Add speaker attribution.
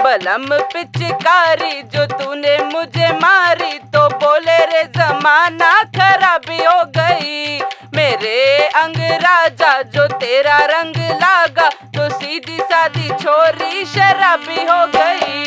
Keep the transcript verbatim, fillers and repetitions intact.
Speaker 1: बलम पिचकारी जो तूने मुझे मारी, तो बोले रे जमाना खराबी हो गई। मेरे अंग राजा जो तेरा रंग लागा, तो सीधी सादी छोरी शराबी हो गई।